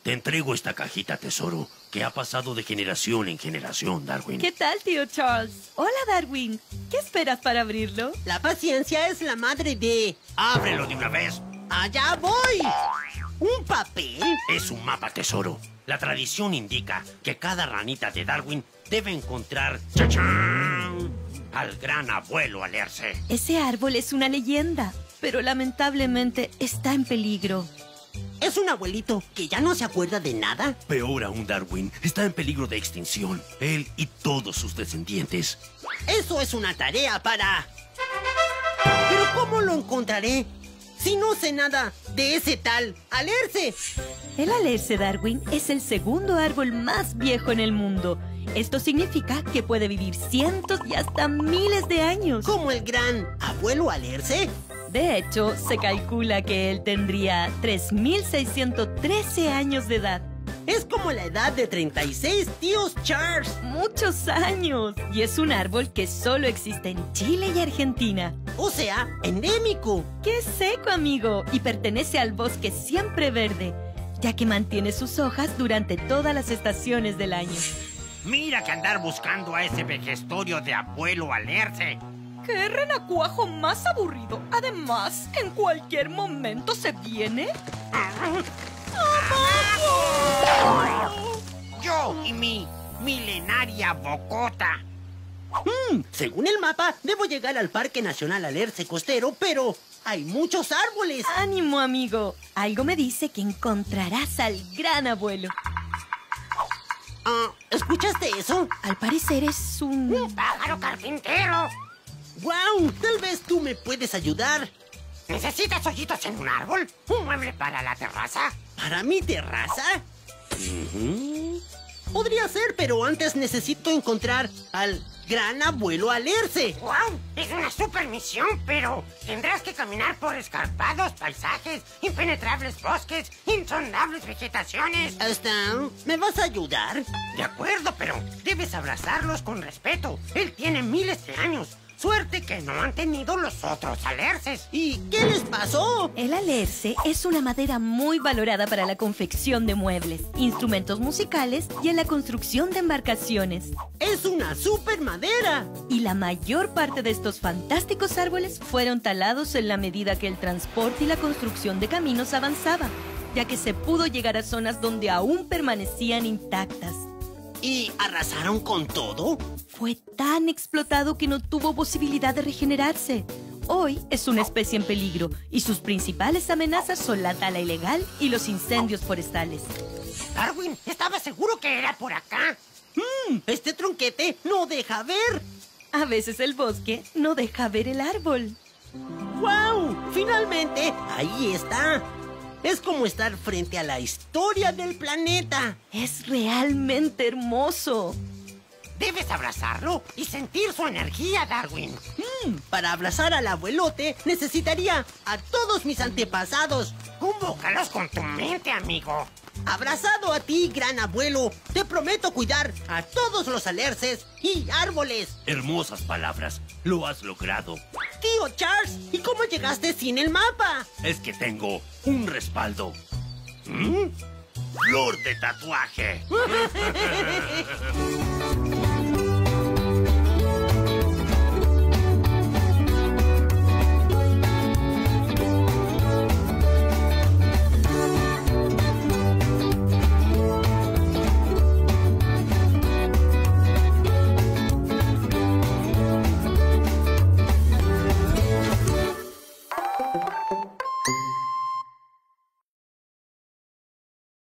Te entrego esta cajita, tesoro, que ha pasado de generación en generación, Darwin. ¿Qué tal, tío Charles? Hola, Darwin. ¿Qué esperas para abrirlo? La paciencia es la madre de... ¡Ábrelo de una vez! ¡Allá voy! ¿Un papel? Es un mapa, tesoro. La tradición indica que cada ranita de Darwin debe encontrar... ¡Chachán! Al gran abuelo Alerce. Ese árbol es una leyenda, pero lamentablemente está en peligro. Es un abuelito que ya no se acuerda de nada. Peor aún, Darwin, está en peligro de extinción. Él y todos sus descendientes. Eso es una tarea para... ¿Pero cómo lo encontraré? Si no sé nada de ese tal Alerce. El alerce, Darwin, es el segundo árbol más viejo en el mundo. Esto significa que puede vivir cientos y hasta miles de años. ¿Como el gran abuelo Alerce? De hecho, se calcula que él tendría 3.613 años de edad. Es como la edad de 36 tíos Charles. ¡Muchos años! Y es un árbol que solo existe en Chile y Argentina. O sea, endémico. ¡Qué seco, amigo! Y pertenece al bosque siempre verde, ya que mantiene sus hojas durante todas las estaciones del año. Mira que andar buscando a ese vejestorio de abuelo Alerce. ¡Qué renacuajo más aburrido! Además, en cualquier momento se viene... Yo y mi milenaria bocota. Según el mapa, debo llegar al Parque Nacional Alerce Costero, pero hay muchos árboles. ¡Ánimo, amigo! Algo me dice que encontrarás al gran abuelo. ¿Escuchaste eso? Al parecer es ¡Un pájaro carpintero! ¡Guau! Tal vez tú me puedes ayudar. ¿Necesitas hoyitos en un árbol? ¿Un mueble para la terraza? ¿Para mi terraza? Podría ser, pero antes necesito encontrar al gran abuelo Alerce. ¡Wow! Es una super misión, pero tendrás que caminar por escarpados paisajes, impenetrables bosques, insondables vegetaciones. ¿Me vas a ayudar? De acuerdo, pero debes abrazarlos con respeto. Él tiene miles de años. Suerte que no han tenido los otros alerces. ¿Y qué les pasó? El alerce es una madera muy valorada para la confección de muebles, instrumentos musicales y en la construcción de embarcaciones. ¡Es una super madera! Y la mayor parte de estos fantásticos árboles fueron talados en la medida que el transporte y la construcción de caminos avanzaba, ya que se pudo llegar a zonas donde aún permanecían intactas. ¿Y arrasaron con todo? Fue tan explotado que no tuvo posibilidad de regenerarse. Hoy es una especie en peligro y sus principales amenazas son la tala ilegal y los incendios forestales. Darwin, estaba seguro que era por acá. Este tronquete no deja ver. A veces el bosque no deja ver el árbol. ¡Guau! ¡Finalmente! ¡Ahí está! Es como estar frente a la historia del planeta. Es realmente hermoso. Debes abrazarlo y sentir su energía, Darwin. Para abrazar al abuelote necesitaría a todos mis antepasados. Convócalos con tu mente, amigo. Abrazado a ti, gran abuelo, te prometo cuidar a todos los alerces y árboles. Hermosas palabras. Lo has logrado. Tío Charles, ¿y cómo llegaste sin el mapa? Es que tengo un respaldo. ¡Flor de tatuaje!